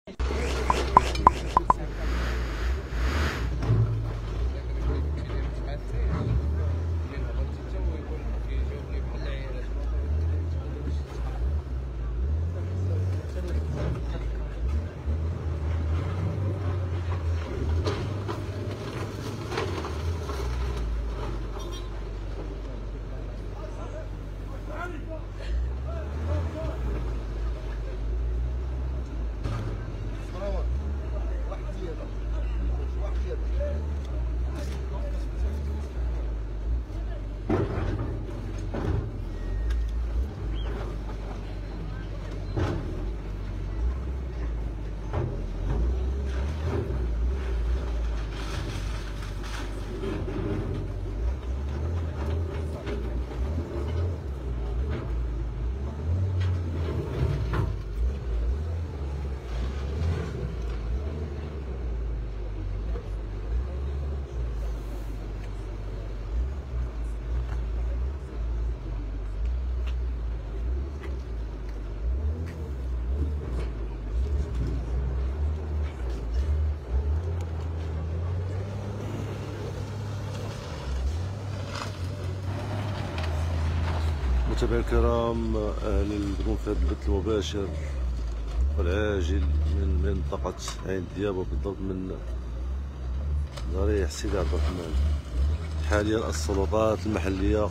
متابعينا الكرام، اهلا بكم في هذا البث المباشر والعاجل من منطقة عين دياب، وبالضبط من ضريح سيدي عبد الرحمن. حاليا السلطات المحلية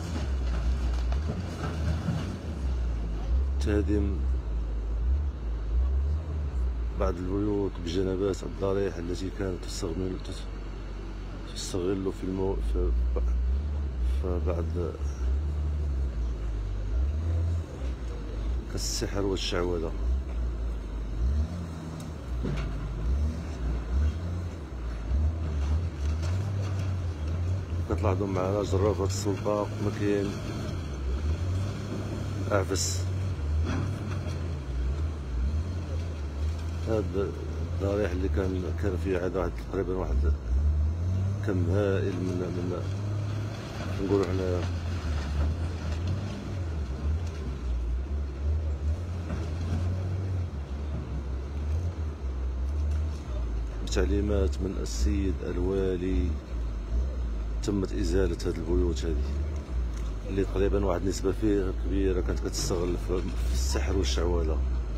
تهدم بعض البيوت بجنبات الضريح التي كانت تستغل في بعض كالسحر والشعوذة. كتلاحظوا معنا جرافة السلطة ما كاين أعفس. هاد الضريح اللي كان فيه عاد تقريبا واحد كم هائل من نقولوا حنايا بتعليمات من السيد الوالي تمت إزالة هذه البيوت هذه اللي تقريبا واحد النسبة فيه كبيرة كانت كتستغل في السحر والشعوذة.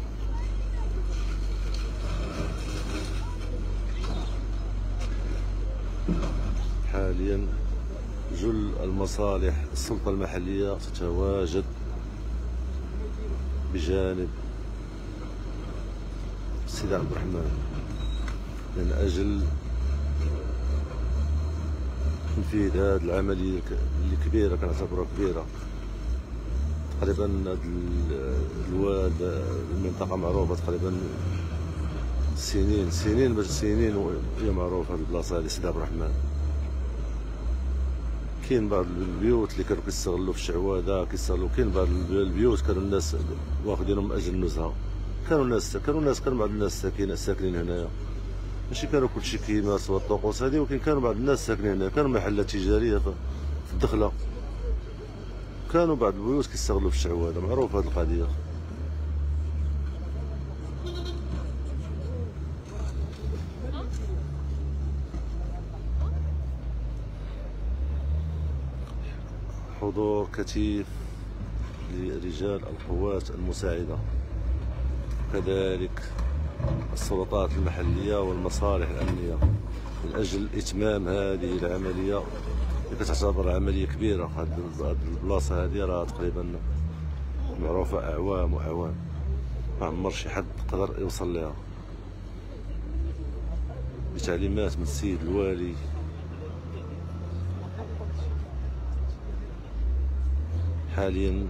حاليا جل المصالح السلطة المحلية تتواجد بجانب سيدي عبد الرحمن من أجل تنفيذ هذه العملية اللي كبيرة، كنعتبروها كبيرة. تقريبا هذا الواد المنطقة معروفة تقريبا سنين باش سنين وهي معروفة هذه البلاصة هذه سيدي عبد الرحمن. كاين بعض البيوت اللي كانوا كيستغلوا في الشعوذة كاين بعض البيوت كانوا الناس واخدينهم من أجل النزهة. كانوا بعض الناس ساكنين هنايا، ماشي كانوا كلشي كيمات والطقوس هذه، ولكن كانوا بعض الناس ساكنين هنا، كانوا محلات تجاريه في الدخله، كانوا بعض البيوت كيستغلوا في الشعوذه. معروف هذه القضيه. حضور كثيف لرجال القوات المساعده، كذلك السلطات المحلية والمصالح الأمنية من أجل إتمام هذه العملية اللي كتعتبر عملية كبيرة. هذه البلاصة هذه راه تقريبا معروفة أعوام وأعوام، ما عمر شي حد قدر يوصل لها. بتعليمات من السيد الوالي حاليا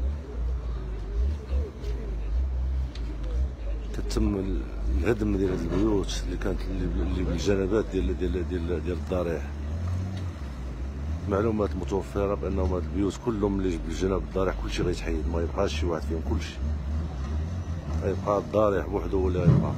كتم الهدم ديال هذه البيوت اللي كانت اللي بالجنبات ديال الضريح. معلومات متوفره بانهم هاد البيوت كلهم اللي بالجنب الضريح كلشي غيتحيد، ما يبقاش شي واحد فيهم، كلشي غيبقى الضريح بوحدو ولا يبقى.